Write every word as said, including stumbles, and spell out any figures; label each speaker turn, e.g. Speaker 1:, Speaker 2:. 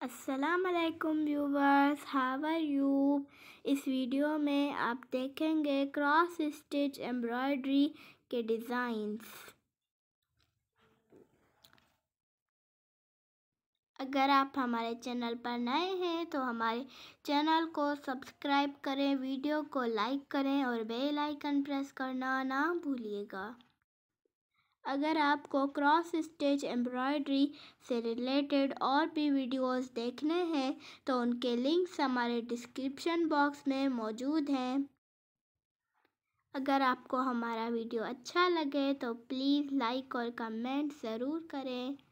Speaker 1: अस्सलाम वालेकुम viewers, how are you. इस वीडियो में आप देखेंगे क्रॉस स्टिच एम्ब्रॉयडरी के डिज़ाइंस। अगर आप हमारे चैनल पर नए हैं तो हमारे चैनल को सब्सक्राइब करें, वीडियो को लाइक करें और बेल आइकन प्रेस करना ना भूलिएगा। अगर आपको क्रॉस स्टिच एम्ब्रॉयडरी से रिलेटेड और भी वीडियोस देखने हैं तो उनके लिंक्स हमारे डिस्क्रिप्शन बॉक्स में मौजूद हैं। अगर आपको हमारा वीडियो अच्छा लगे तो प्लीज़ लाइक और कमेंट ज़रूर करें।